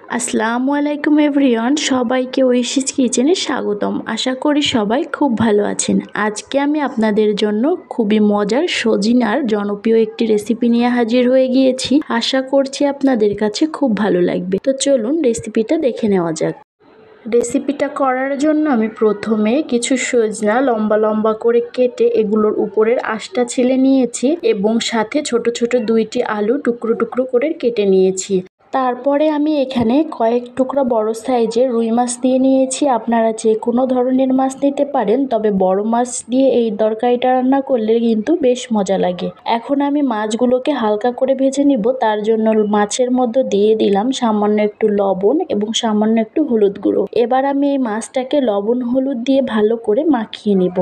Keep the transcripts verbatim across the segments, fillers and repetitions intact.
আসসালামু আলাইকুম এভরিওয়ান, সবাইকে ঐশীজ কিচেনে স্বাগতম। আশা করি সবাই খুব ভালো আছেন। আজকে আমি আপনাদের জন্য খুবই মজার সজিনার জনপ্রিয় একটি রেসিপি নিয়ে হাজির হয়ে গিয়েছি। আশা করছি আপনাদের কাছে খুব ভালো লাগবে। তো চলুন রেসিপিটা দেখে নেওয়া যাক। রেসিপিটা করার জন্য আমি প্রথমে কিছু সজনা লম্বা লম্বা করে কেটে এগুলোর উপরের আঁশটা ছিলে নিয়েছি এবং সাথে ছোট ছোট দুইটি আলু টুকরো টুকরো করে কেটে নিয়েছি। তারপরে আমি এখানে কয়েক টুকরা বড় সাইজের রুই মাছ দিয়ে নিয়েছি। আপনারা যে কোনো ধরনের মাছ নিতে পারেন, তবে বড় মাছ দিয়ে এই তরকারিটা রান্না করলে কিন্তু বেশ মজা লাগে। এখন আমি মাছগুলোকে হালকা করে ভেজে নিব। তার জন্য মাছের মধ্যে দিয়ে দিলাম সামান্য একটু লবণ এবং সামান্য একটু হলুদ গুঁড়ো। এবার আমি এই মাছটাকে লবণ হলুদ দিয়ে ভালো করে মাখিয়ে নিব।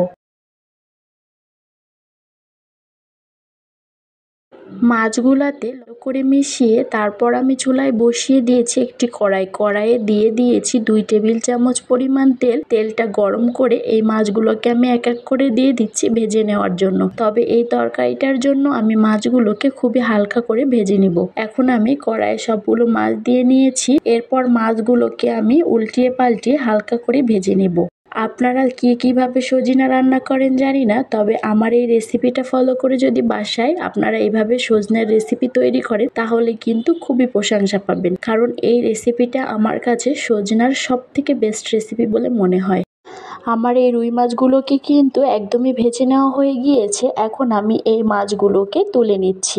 মাছগুলাতে ভালো করে মিশিয়ে তারপর আমি চুলায় বসিয়ে দিয়েছি একটি কড়াই। কড়াইয়ে দিয়ে দিয়েছি দুই টেবিল চামচ পরিমাণ তেল। তেলটা গরম করে এই মাছগুলোকে আমি এক এক করে দিয়ে দিচ্ছি ভেজে নেওয়ার জন্য। তবে এই তরকারিটার জন্য আমি মাছগুলোকে খুবই হালকা করে ভেজে নিব। এখন আমি কড়াইয়ে সবগুলো মাছ দিয়ে নিয়েছি। এরপর মাছগুলোকে আমি উল্টিয়ে পাল্টিয়ে হালকা করে ভেজে নেব। আপনারা কি কিভাবে সজিনা রান্না করেন জানি না, তবে আমার এই রেসিপিটা ফলো করে যদি বাসায় আপনারা এইভাবে সজনের রেসিপি তৈরি করেন তাহলে কিন্তু খুবই প্রশংসা পাবেন। কারণ এই রেসিপিটা আমার কাছে সজনার সব থেকে বেস্ট রেসিপি বলে মনে হয়। আমার এই রুই মাছগুলোকে কিন্তু একদমই ভেজে নেওয়া হয়ে গিয়েছে। এখন আমি এই মাছগুলোকে তুলে নিচ্ছি।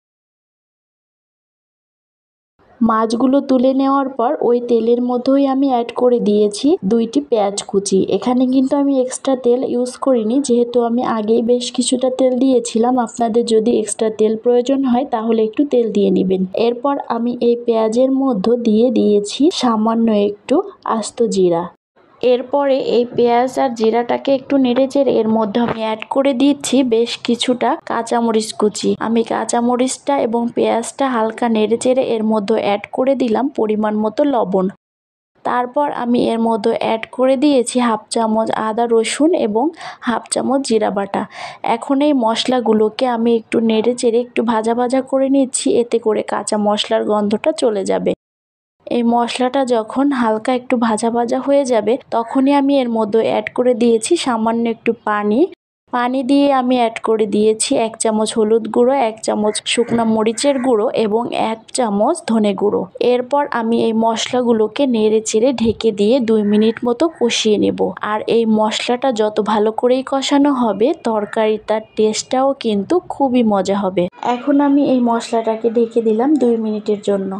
মাছগুলো তুলে নেওয়ার পর ওই তেলের মধ্যেই আমি অ্যাড করে দিয়েছি দুইটি পেঁয়াজ কুচি। এখানে কিন্তু আমি এক্সট্রা তেল ইউজ করিনি, যেহেতু আমি আগেই বেশ কিছুটা তেল দিয়েছিলাম। আপনাদের যদি এক্সট্রা তেল প্রয়োজন হয় তাহলে একটু তেল দিয়ে নেবেন। এরপর আমি এই পেঁয়াজের মধ্যে দিয়ে দিয়েছি সামান্য একটু আস্ত জিরা। এরপরে এই পেঁয়াজ আর জিরাটাকে একটু নেড়ে চেড়ে এর মধ্যে আমি অ্যাড করে দিচ্ছি বেশ কিছুটা কাঁচামরিচ কুচি। আমি কাঁচামরিচটা এবং পেঁয়াজটা হালকা নেড়ে চেড়ে এর মধ্যে অ্যাড করে দিলাম পরিমাণ মতো লবণ। তারপর আমি এর মধ্যে অ্যাড করে দিয়েছি হাফ চামচ আদা রসুন এবং হাফ চামচ জিরা বাটা। এখন এই মশলাগুলোকে আমি একটু নেড়ে চেড়ে একটু ভাজা ভাজা করে নিচ্ছি, এতে করে কাঁচা মশলার গন্ধটা চলে যাবে। এই মশলাটা যখন হালকা একটু ভাজা ভাজা হয়ে যাবে তখনই আমি এর মধ্যে অ্যাড করে দিয়েছি সামান্য একটু পানি। পানি দিয়ে আমি অ্যাড করে দিয়েছি এক চামচ হলুদ গুঁড়ো, এক চামচ শুকনো মরিচের গুঁড়ো এবং এক চামচ ধনে গুঁড়ো। এরপর আমি এই মশলাগুলোকে নেড়ে চেড়ে ঢেকে দিয়ে দুই মিনিট মতো কষিয়ে নেব। আর এই মশলাটা যত ভালো করেই কষানো হবে তরকারিটার টেস্টটাও কিন্তু খুবই মজা হবে। এখন আমি এই মশলাটাকে ঢেকে দিলাম দুই মিনিটের জন্য।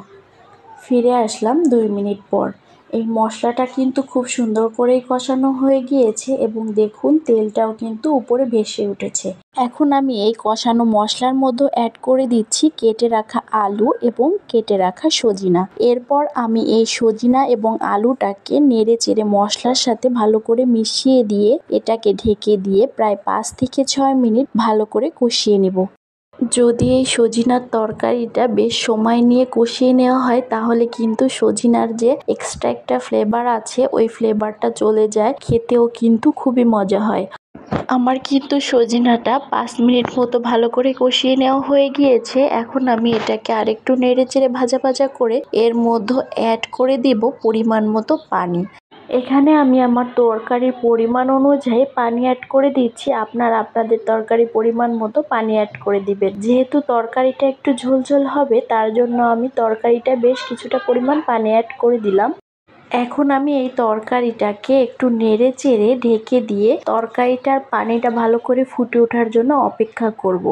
ফিরে আসলাম দুই মিনিট পর। এই মশলাটা কিন্তু খুব সুন্দর করেই কষানো হয়ে গিয়েছে এবং দেখুন তেলটাও কিন্তু উপরে ভেসে উঠেছে। এখন আমি এই কষানো মশলার মধ্যে অ্যাড করে দিচ্ছি কেটে রাখা আলু এবং কেটে রাখা সজিনা। এরপর আমি এই সজিনা এবং আলুটাকে নেড়ে চেড়ে মশলার সাথে ভালো করে মিশিয়ে দিয়ে এটাকে ঢেকে দিয়ে প্রায় পাঁচ থেকে ছয় মিনিট ভালো করে কষিয়ে নেব। যদি এই সজিনার তরকারিটা বেশ সময় নিয়ে কষিয়ে নেওয়া হয় তাহলে কিন্তু সজিনার যে এক্সট্রা একটা ফ্লেভার আছে ওই ফ্লেভারটা চলে যায়, খেতেও কিন্তু খুবই মজা হয়। আমার কিন্তু সজিনাটা পাঁচ মিনিট মতো ভালো করে কষিয়ে নেওয়া হয়ে গিয়েছে। এখন আমি এটাকে আরেকটু নেড়ে চেড়ে ভাজা ভাজা করে এর মধ্যে অ্যাড করে দিব পরিমাণ মতো পানি। এখানে আমি আমার তরকারির পরিমাণ অনুযায়ী পানি অ্যাড করে দিচ্ছি। আপনারা আপনাদের তরকারির পরিমাণ মতো পানি অ্যাড করে দিবেন। যেহেতু তরকারিটা একটু ঝোলঝোল হবে তার জন্য আমি তরকারিটা বেশ কিছুটা পরিমাণ পানি অ্যাড করে দিলাম। এখন আমি এই তরকারিটাকে একটু নেড়ে চেড়ে ঢেকে দিয়ে তরকারিটার পানিটা ভালো করে ফুটে ওঠার জন্য অপেক্ষা করব।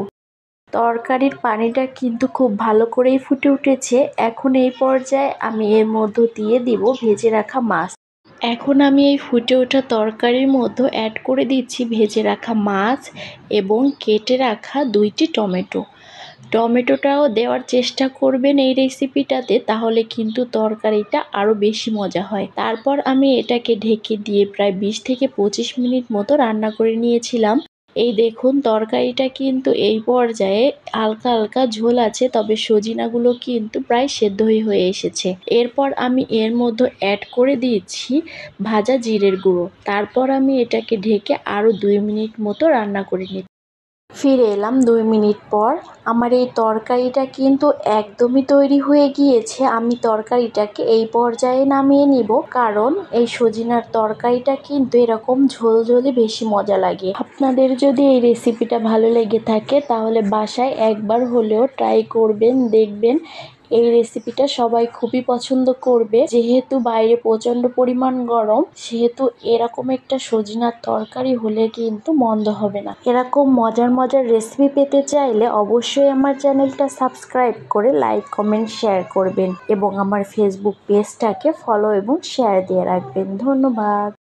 তরকারির পানিটা কিন্তু খুব ভালো করেই ফুটে উঠেছে। এখন এই পর্যায়ে আমি এর মধ্যে দিয়ে দিব ভেজে রাখা মাছ। এখন আমি এই ফুটে ওঠা তরকারির মধ্যে অ্যাড করে দিচ্ছি ভেজে রাখা মাছ এবং কেটে রাখা দুইটি টমেটো। টমেটোটাও দেওয়ার চেষ্টা করবেন এই রেসিপিটাতে, তাহলে কিন্তু তরকারিটা আরও বেশি মজা হয়। তারপর আমি এটাকে ঢেকে দিয়ে প্রায় বিশ থেকে পঁচিশ মিনিট মতো রান্না করে নিয়েছিলাম। এই দেখুন তরকারিটা কিন্তু এই পর্যায়ে হালকা হালকা ঝোল আছে, তবে সজিনাগুলো কিন্তু প্রায় সেদ্ধ হয়ে এসেছে। এরপর আমি এর মধ্যে অ্যাড করে দিয়েছি ভাজা জিরের গুঁড়ো। তারপর আমি এটাকে ঢেকে আরও দুই মিনিট মতো রান্না করে নিচ্ছি। ফিরে এলাম দুই মিনিট পর। আমার এই তরকারিটা কিন্তু একদমই তৈরি হয়ে গিয়েছে। আমি তরকারিটাকে এই পর্যায়ে নামিয়ে নিব, কারণ এই সজিনার তরকারিটা কিন্তু এরকম ঝোলঝোলে বেশি মজা লাগে। আপনাদের যদি এই রেসিপিটা ভালো লেগে থাকে তাহলে বাসায় একবার হলেও ট্রাই করবেন, দেখবেন এই রেসিপিটা সবাই খুবই পছন্দ করবে। যেহেতু বাইরে প্রচন্ড পরিমাণ গরম, সেহেতু এরকম একটা সজিনার তরকারি হলে কিন্তু মন্দ হবে না। এরকম মজার মজার রেসিপি পেতে চাইলে অবশ্যই আমার চ্যানেলটা সাবস্ক্রাইব করে লাইক কমেন্ট শেয়ার করবেন এবং আমার ফেসবুক পেজটাকে ফলো এবং শেয়ার দিয়ে রাখবেন। ধন্যবাদ।